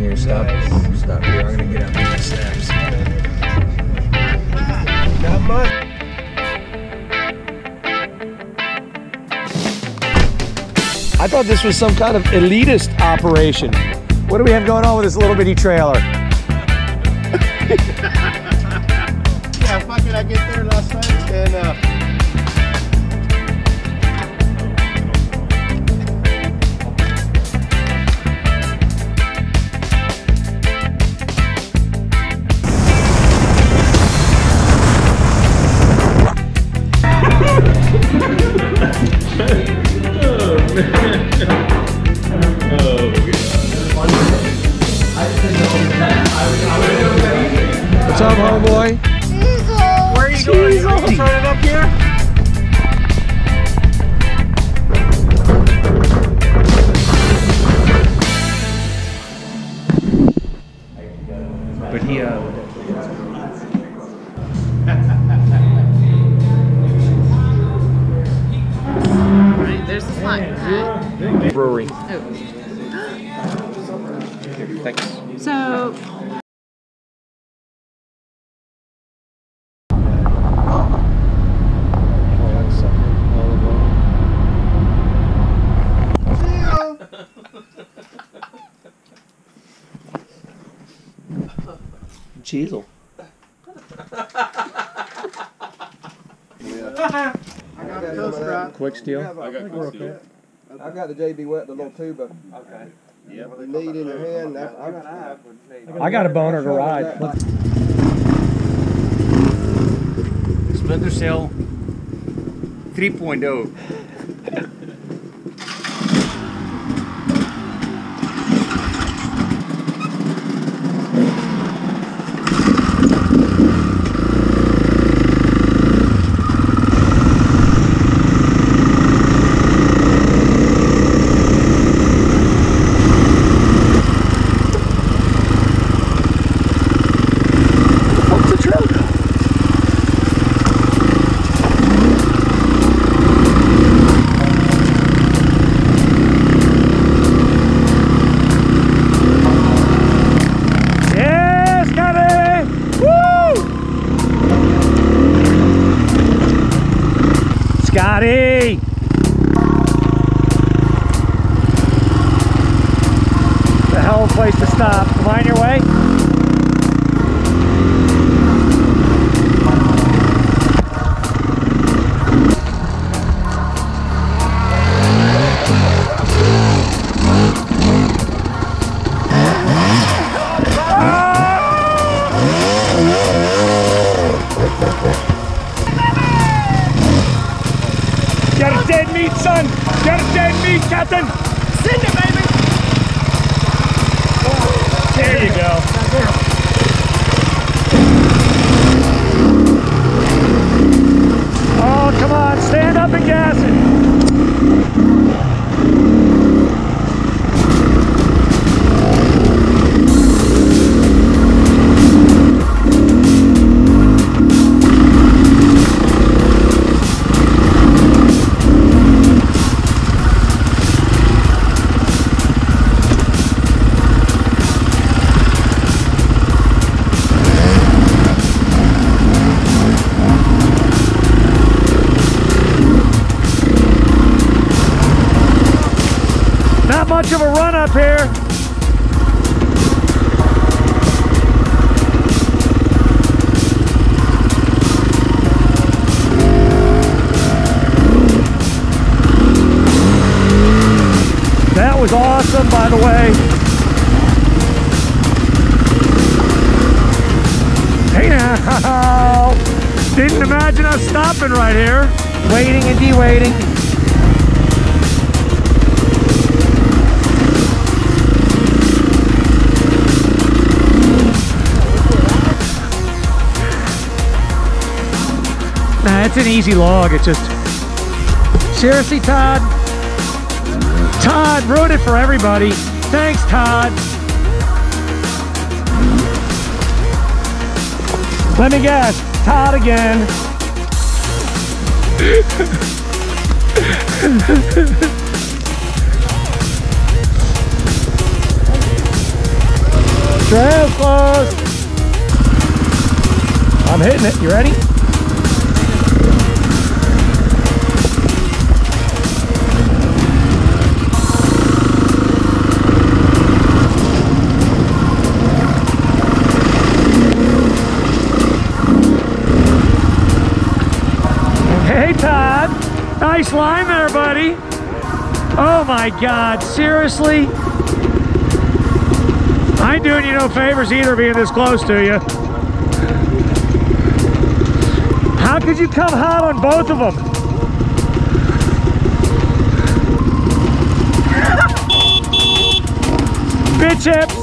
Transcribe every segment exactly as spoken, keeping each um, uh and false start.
Here, stop. Nice. Stop here. I'm gonna get out these steps. Not much. I thought this was some kind of elitist operation. What do we have going on with this little bitty trailer? Yeah, fuck it, I get there last night and uh What's up, homeboy? Where are you going? Are you turning up here? But he, uh... Right, there's the slide, right? brewery. Oh. Thanks. So... Cheezel. Quick steel. I got quick steel. I got the J B Wet, the little tuba. Okay. Yeah. You need in your hand. I, I, I got a boner garage. Splinter Cell three point oh. Scotty! The hell of a place to stop. Am I in your way? Got a dead meat, son! Got a dead meat, Captain! Send it, baby! There you go. Oh, come on, stand up and gas it! Not much of a run up here. That was awesome, by the way. Hey now! Didn't imagine us stopping right here. Waiting and de-waiting. Nah, it's an easy log. It's just... Seriously, Todd? Todd, ruined it for everybody. Thanks, Todd. Let me guess. Todd again. Trail's closed. I'm hitting it. You ready? Hey, Todd. Nice line there, buddy. Oh my God, seriously? I ain't doing you no favors either being this close to you. How could you come hot on both of them? Bitch hips.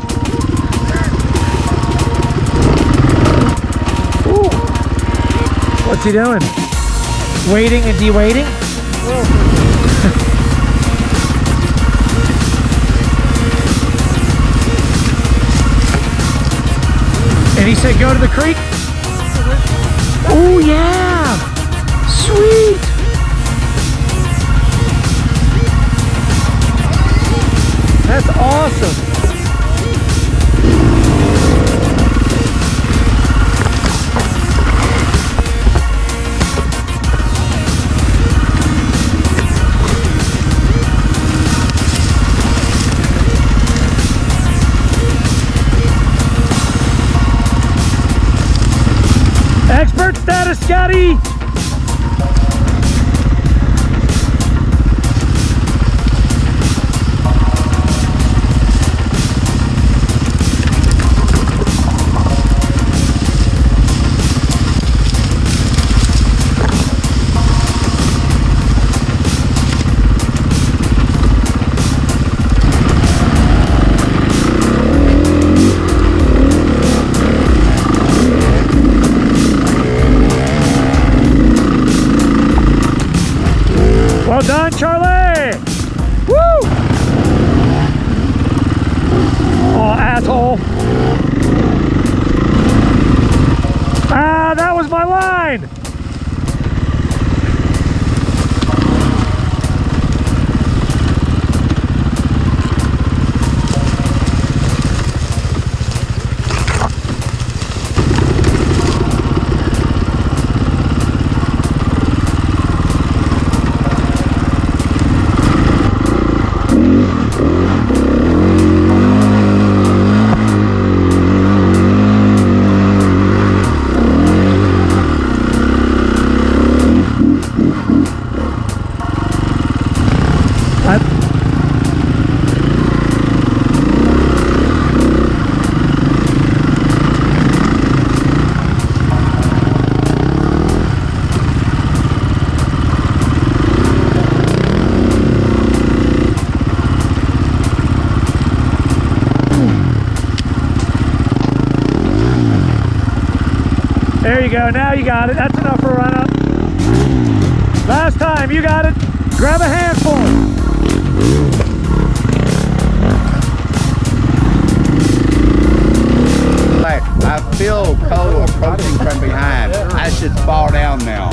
Ooh. What's he doing? Waiting and de-waiting? And he said go to the creek? Oh yeah! Sweet! That's awesome! Expert status, Scotty! Well done, Charlie! Woo! Oh, asshole. Ah, that was my line! There you go, now you got it. That's enough for a run up. Last time, you got it. Grab a handful. Like, I feel cold approaching from behind. I should fall down now.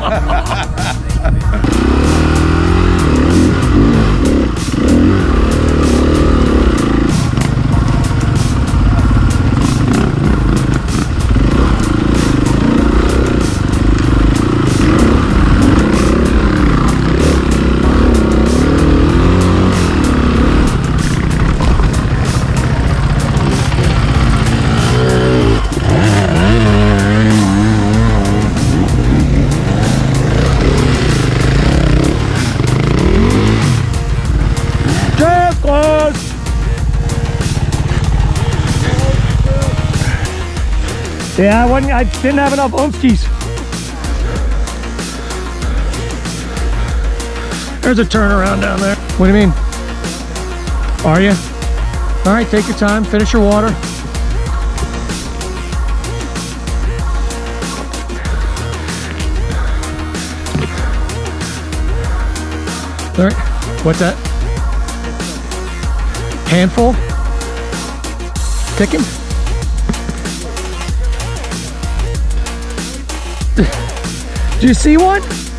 Yeah, I wasn't. I didn't have enough oomskis. There's a turnaround down there. What do you mean? Are you? All right, take your time. Finish your water. All right. What's that? Handful? Ticking? Do you see one?